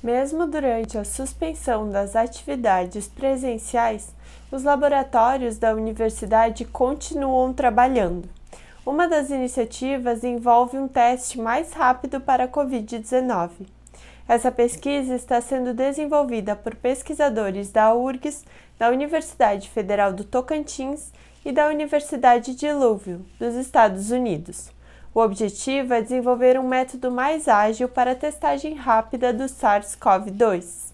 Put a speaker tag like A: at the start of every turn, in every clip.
A: Mesmo durante a suspensão das atividades presenciais, os laboratórios da universidade continuam trabalhando. Uma das iniciativas envolve um teste mais rápido para a Covid-19. Essa pesquisa está sendo desenvolvida por pesquisadores da URGS, da Universidade Federal do Tocantins e da Universidade de Louisville, dos Estados Unidos. O objetivo é desenvolver um método mais ágil para a testagem rápida do SARS-CoV-2.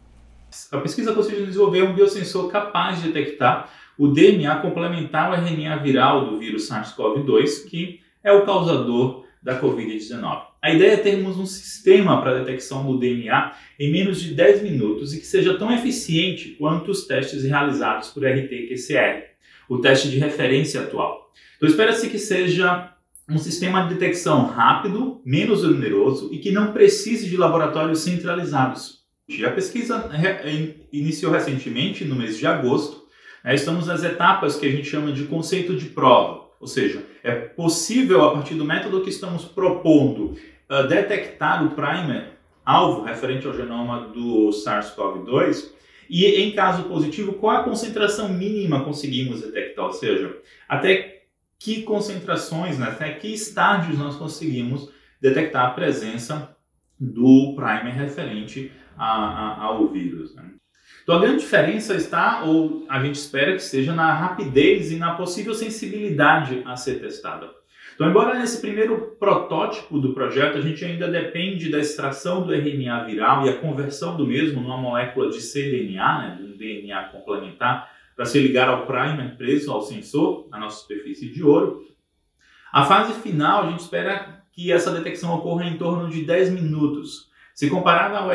B: A pesquisa consiste em desenvolver um biosensor capaz de detectar o DNA complementar ao RNA viral do vírus SARS-CoV-2, que é o causador da Covid-19. A ideia é termos um sistema para a detecção do DNA em menos de 10 minutos e que seja tão eficiente quanto os testes realizados por RT-PCR, o teste de referência atual. Então espera-se que seja um sistema de detecção rápido, menos oneroso e que não precise de laboratórios centralizados. A pesquisa iniciou recentemente, no mês de agosto. Estamos nas etapas que a gente chama de conceito de prova, ou seja, é possível, a partir do método que estamos propondo, detectar o primer alvo referente ao genoma do SARS-CoV-2 e, em caso positivo, qual a concentração mínima conseguimos detectar, ou seja, até que concentrações, até que estágios nós conseguimos detectar a presença do primer referente ao vírus. Então a grande diferença está, ou a gente espera que seja, na rapidez e na possível sensibilidade a ser testada. Então, embora nesse primeiro protótipo do projeto a gente ainda depende da extração do RNA viral e a conversão do mesmo numa molécula de cDNA, de um DNA complementar, para se ligar ao primer preso ao sensor, na nossa superfície de ouro, a fase final a gente espera que essa detecção ocorra em torno de 10 minutos. Se comparado ao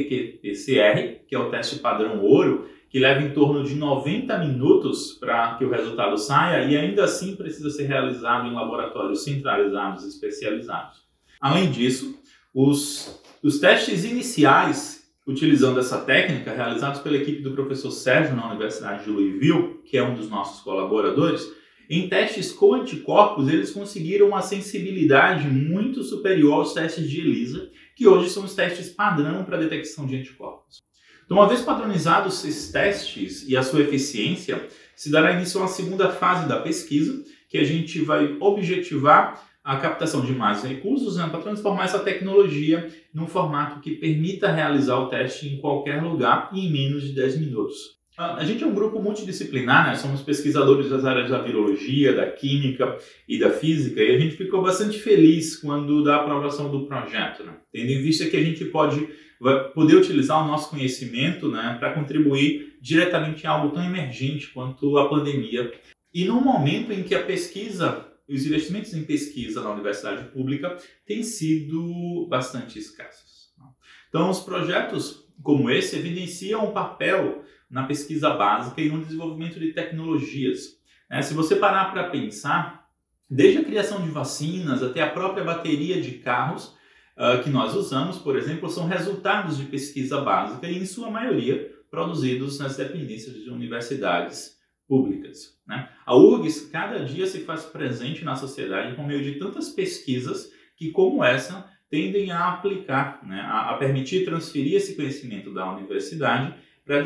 B: RT-PCR, que é o teste padrão ouro, que leva em torno de 90 minutos para que o resultado saia e ainda assim precisa ser realizado em laboratórios centralizados e especializados. Além disso, os testes iniciais utilizando essa técnica, realizados pela equipe do professor Sérgio na Universidade de Louisville, que é um dos nossos colaboradores, em testes com anticorpos eles conseguiram uma sensibilidade muito superior aos testes de ELISA, que hoje são os testes padrão para detecção de anticorpos. Então, uma vez padronizados esses testes e a sua eficiência, se dará início a uma segunda fase da pesquisa, que a gente vai objetivar a captação de mais recursos para transformar essa tecnologia num formato que permita realizar o teste em qualquer lugar e em menos de 10 minutos. A gente é um grupo multidisciplinar, somos pesquisadores das áreas da virologia, da química e da física, e a gente ficou bastante feliz quando da aprovação do projeto, tendo em vista que a gente vai poder utilizar o nosso conhecimento para contribuir diretamente em algo tão emergente quanto a pandemia. E num momento em que a pesquisa, os investimentos em pesquisa na universidade pública têm sido bastante escassos. Então, os projetos como esse evidenciam o papel na pesquisa básica e no desenvolvimento de tecnologias. Se você parar para pensar, desde a criação de vacinas até a própria bateria de carros que nós usamos, por exemplo, são resultados de pesquisa básica e, em sua maioria, produzidos nas dependências de universidades públicas. A URGS cada dia se faz presente na sociedade por meio de tantas pesquisas que, como essa, tendem a aplicar, a permitir transferir esse conhecimento da universidade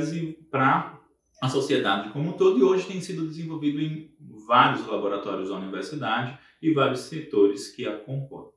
B: para a sociedade como um todo, e hoje tem sido desenvolvido em vários laboratórios da universidade e vários setores que a compõem.